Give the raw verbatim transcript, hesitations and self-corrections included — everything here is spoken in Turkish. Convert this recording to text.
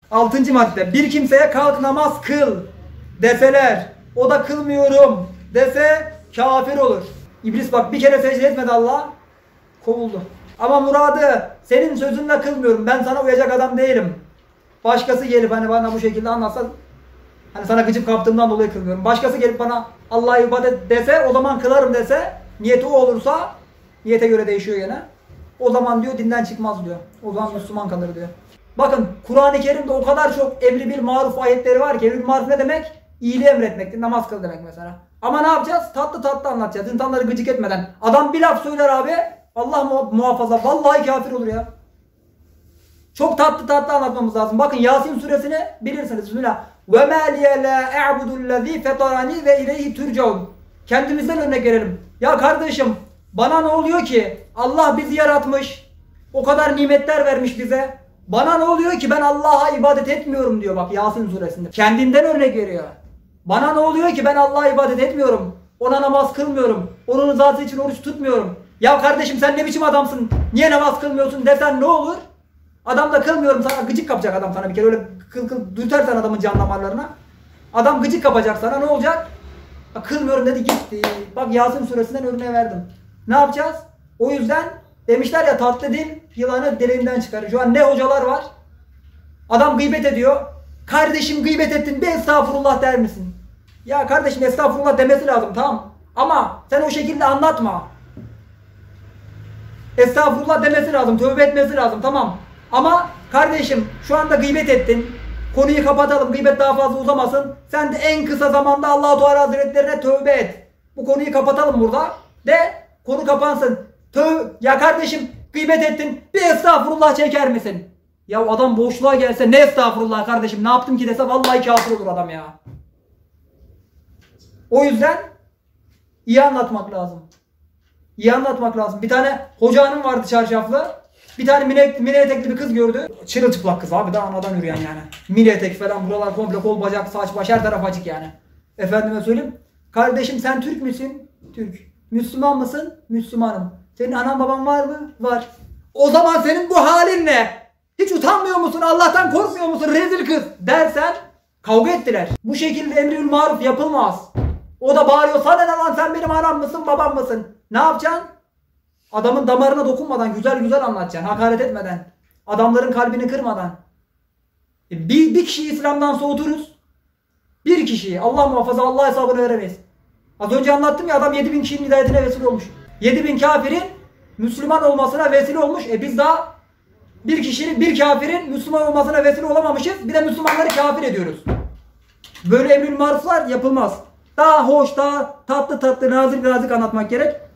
Altıncı madde. Bir kimseye kalk namaz kıl deseler, o da kılmıyorum dese kafir olur. İblis bak bir kere secde etmedi Allah'a, kovuldu. Ama muradı senin sözünle kılmıyorum, ben sana uyacak adam değilim. Başkası gelip hani bana bu şekilde anlatsa, hani sana gıcık kaptığımdan dolayı kılmıyorum. Başkası gelip bana Allah'a ibadet dese, o zaman kılarım dese, niyeti o olursa, niyete göre değişiyor gene. O zaman diyor dinden çıkmaz diyor. O zaman Müslüman kalır diyor. Bakın Kur'an-ı Kerim'de o kadar çok emri bil maruf ayetleri var ki, emri bil maruf ne demek? İyiliği emretmektir, namaz kıl demek mesela. Ama ne yapacağız? Tatlı tatlı anlatacağız. İnsanları gıcık etmeden. Adam bir laf söyler abi, Allah muhafaza, vallahi kafir olur ya. Çok tatlı tatlı anlatmamız lazım. Bakın Yasin suresini bilirsiniz. Bismillah. Ve ma liye la a'budu'llezî fetarani ve ileyhi turcaun. Kendimizden örnek verelim. Ya kardeşim, bana ne oluyor ki? Allah bizi yaratmış. O kadar nimetler vermiş bize. Bana ne oluyor ki ben Allah'a ibadet etmiyorum diyor bak Yasin suresinde. Kendinden örnek veriyor. Bana ne oluyor ki ben Allah'a ibadet etmiyorum. Ona namaz kılmıyorum. Onun rızası için oruç tutmuyorum. Ya kardeşim sen ne biçim adamsın? Niye namaz kılmıyorsun desen ne olur? Adam da kılmıyorum sana, gıcık kapacak adam sana bir kere, öyle kıl kıl dürtersen adamın can damarlarına. Adam gıcık kapacak sana, ne olacak? Ya kılmıyorum dedi gitti. Bak Yasin suresinden örneği verdim. Ne yapacağız? O yüzden demişler ya, tatlı dil yılanı deliğinden çıkarır. Şu an ne hocalar var? Adam gıybet ediyor. Kardeşim gıybet ettin, bir estağfurullah der misin? Ya kardeşim estağfurullah demesi lazım, tamam. Ama sen o şekilde anlatma. Estağfurullah demesi lazım, tövbe etmesi lazım, tamam. Ama kardeşim şu anda gıybet ettin. Konuyu kapatalım, gıybet daha fazla uzamasın. Sen de en kısa zamanda Allah-u Teala Hazretlerine tövbe et. Bu konuyu kapatalım burada. De konu kapansın. Töv ya kardeşim gıybet ettin, bir estağfurullah çeker misin? Ya adam boşluğa gelse, ne estağfurullah kardeşim ne yaptım ki dese, vallahi kafir olur adam ya. O yüzden iyi anlatmak lazım. İyi anlatmak lazım. Bir tane hoca hanım vardı çarşaflı. Bir tane mini, mini etekli bir kız gördü. Çırılçıplak kız abi, daha anadan yürüyen yani. Mini etek falan, buralar komple, kol bacak saç baş her taraf açık yani. Efendime söyleyeyim. Kardeşim sen Türk müsün? Türk. Müslüman mısın? Müslümanım. Senin anan baban var mı? Var. O zaman senin bu halin ne? Hiç utanmıyor musun? Allah'tan korkmuyor musun? Rezil kız dersen kavga ettiler. Bu şekilde emri-ül maruf yapılmaz. O da bağırıyor, sana ne lan, sen benim anam mısın babam mısın? Ne yapacaksın? Adamın damarına dokunmadan güzel güzel anlatacaksın. Hakaret etmeden. Adamların kalbini kırmadan. Bir, bir kişiyi İslam'dan soğuturuz. Bir kişiyi. Allah muhafaza, Allah hesabını veremeyiz. Az önce anlattım ya, adam yedi bin kişinin hidayetine vesile olmuş. yedi bin kafirin Müslüman olmasına vesile olmuş. E biz daha bir kişinin, bir kafirin Müslüman olmasına vesile olamamışız. Bir de Müslümanları kafir ediyoruz. Böyle emrül maruflar yapılmaz. Daha hoş, daha tatlı tatlı, nazik nazik anlatmak gerek.